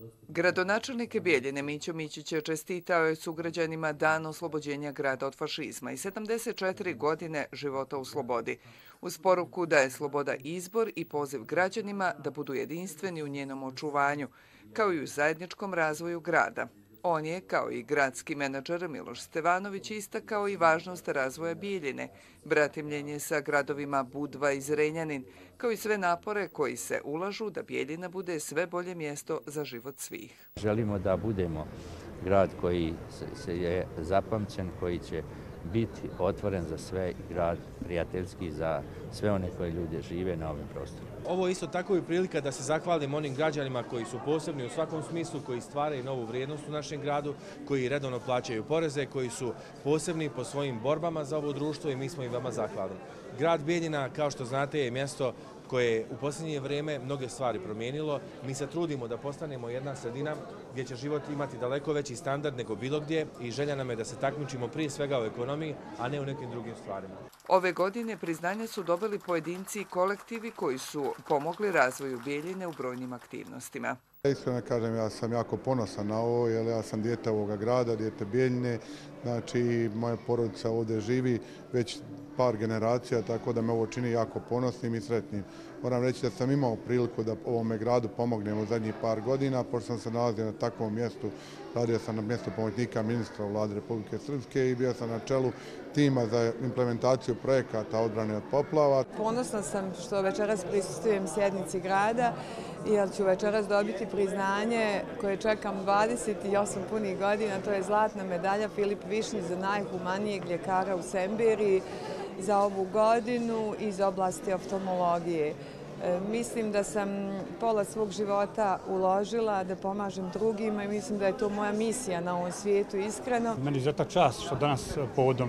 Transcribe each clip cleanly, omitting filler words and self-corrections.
Gradonačelnik Bijeljine Mićo Mićić čestitao je sugrađanima dan oslobođenja grada od fašizma i 74 godine života u slobodi, uz poruku da je sloboda izbor i poziv građanima da budu jedinstveni u njenom očuvanju, kao i u zajedničkom razvoju grada. On je, kao i gradski menadžer Miloš Stevanović, istakao i važnost razvoja Bijeljine, bratimljenje sa gradovima Budva i Zrenjanin, kao i sve napore koji se ulažu da Bijeljina bude sve bolje mjesto za život svih. Želimo da budemo grad koji je zapamćen, koji će biti otvoren za sve i grad prijateljski za sve one koje ljude žive na ovim prostorima. Ovo je isto tako i prilika da se zahvalim onim građanima koji su posebni u svakom smislu, koji stvaraju novu vrijednost u našem gradu, koji redovno plaćaju poreze, koji su posebni po svojim borbama za ovo društvo i mi smo im veoma zahvalni. Grad Bijeljina, kao što znate, je mjesto koje je u posljednje vrijeme mnoge stvari promijenilo. Mi se trudimo da postanemo jedna sredina gdje će život imati daleko veći standard nego bilo gdje i želja nam je da se takmičimo prije svega u ekonomiji, a ne u nekim drugim stvarima. Ove godine priznanje su dobili pojedinci i kolektivi koji su pomogli razvoju Bijeljine u brojnim aktivnostima. Iskreno kažem, ja sam jako ponosan na ovo, jer ja sam dijete ovoga grada, dijete Bijeljine, znači moja porodica ovdje živi već par generacija, tako da me ovo čini jako ponosnim i sretnim. Moram reći da sam imao priliku da ovome gradu pomognem u zadnjih par godina, pošto sam se nalazio na takvom mjestu. Radio sam na mjestu pomoćnika ministra u vladi Republike Srpske i bio sam na čelu tima za implementaciju projekata odbrane od poplava. Ponosna sam što večeras prisustvujem sjednici grada, jer ću večeras dobiti priznanje koje čekam 28 punih godina, to je zlatna medalja Filip Višnji za najhumanijeg ljekara u Semberiji za ovu godinu iz oblasti oftalmologije. Mislim da sam pola svog života uložila da pomažem drugima i mislim da je to moja misija na ovom svijetu, iskreno. Meni je izuzetna čast što danas povodom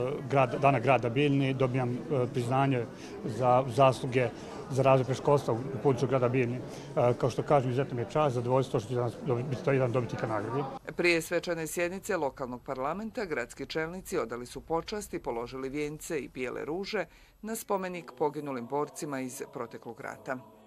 Dana grada Bijeljine dobijam priznanje za zasluge za razvoj predškolstva u području grada Bijeljine. Kao što kažem, izuzetno mi je čast, zadovoljstvo što ću biti jedan dobitnika nagrade. Prije svečane sjednice lokalnog parlamenta gradski čelnici odali su počast i položili vijence i bijele ruže na spomenik poginulim borcima iz proteklog rata.